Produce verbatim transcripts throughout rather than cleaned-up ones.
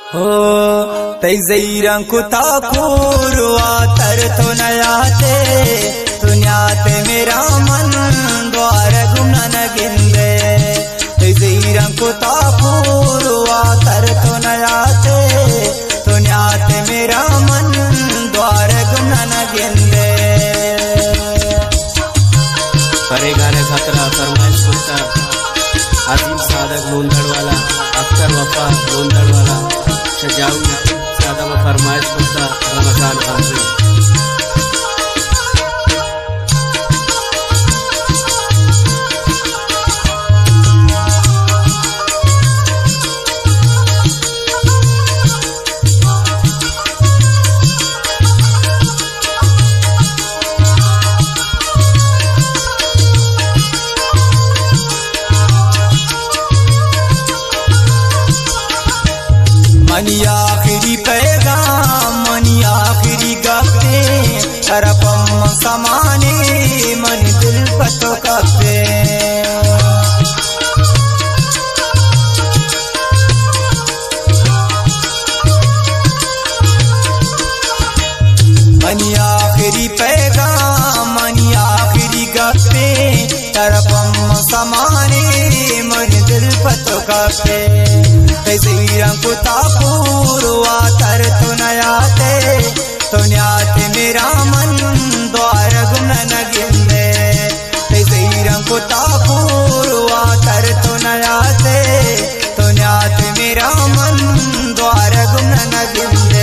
हो तैजैरं कुता पूर्वा तर तो नयाते दुनियाते मेरा मन द्वार गुणन गिंदे तैजैरं कुता पूर्वा तर तो नयाते दुनियाते मेरा मन द्वार गुणन गिंदे। परे गाने खतरा फरमाइश कुर्ता आदिम सादक लोंदड़ वाला अख्तर वफा लोंदड़ वाला शजाऊ सादा व फरमाइश कुर्ता रमजान हाजिर। मनी आखिरी पैगाम मनी आखिरी गप्पे तरपम समाने मन दिल पतो कप्पे मनी आखिरी पैगाम मनी आखिरी गप्पे तरपम समाने मन दिल पतो कप्पे तैजैरं कुता पूर्वा तर तो नयाते दुनियाते मेरा मन द्वार गुणन गिंदे तैजैरं कुता पूर्वा तर तो नयाते दुनियाते मेरा मन द्वार गुणन गिंदे।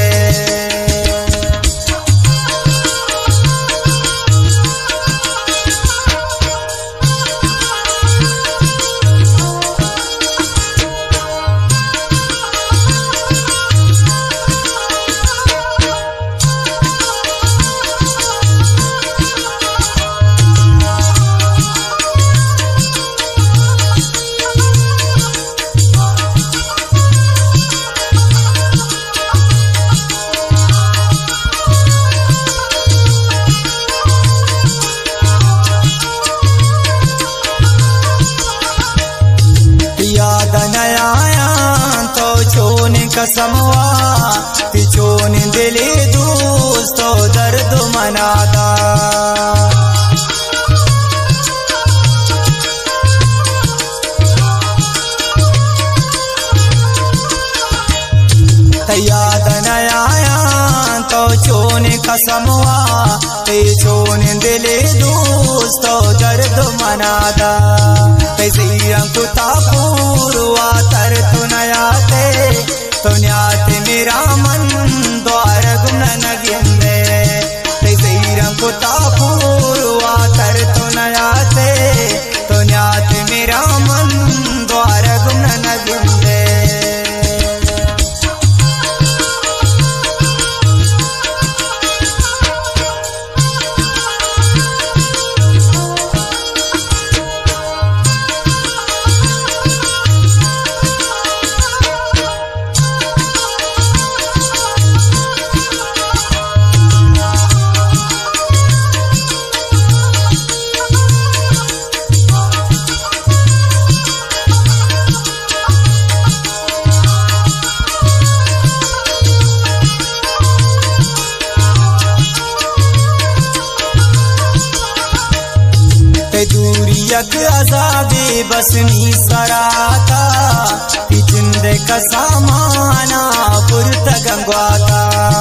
कसमवा पिछोन दिले दोस्तों दर्द मनादा याद नयाया तो चोन कसमवा पिछोन दिले दोस्तों दर्द मनादा तैजैरं कुता पूर्वा तर तो नयाते दुनियाते मेरा मन द्वार गुणन गिंदे तैजैरं कुता पूर्वा तर तो नयाते दुनियाते मेरा मन द्वार गुणन गिंदे। दूरियक आजादे बसनी सराता जिंदे का सामाना पुरत गंगवाता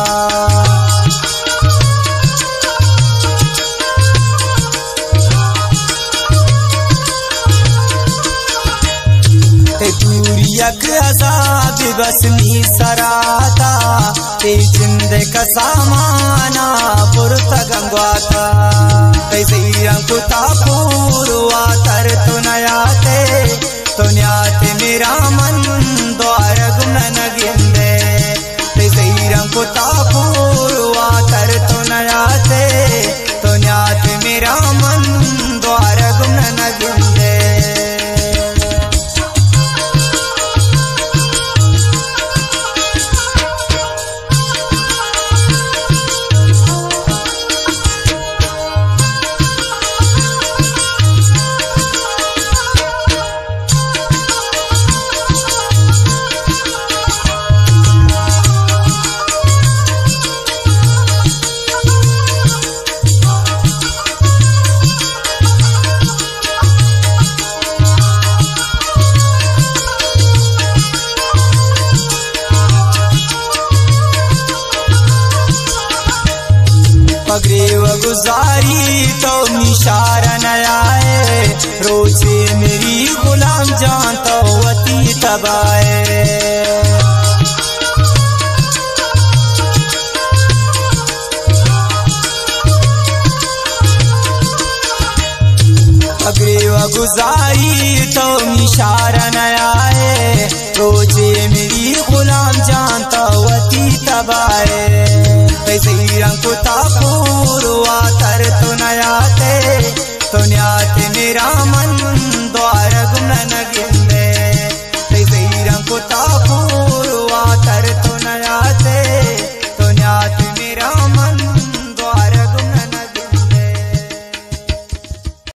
दूरियक आजादे बसनी सराता जिंदे का सामाना पुरत गंगवाता तैजैरं कुता पूर्वा तर तो नयाते दुनियाते मेरा मन द्वार गुणन गिंदे तैजैरं कुता पूर्वा तर तो नयाते दुनियाते मेरा मन द्वार गुणन गिंदे। गुजारी तो निशारा न आए, रोजे मेरी गुलाम जान तो वती तबाए। अगरे व गुजारी तो निशारा न आए, रोजे मेरी गुलाम जान तो वती तबाए। रंग को तापूर वातर तो नयाते तो न्याते मेरा मन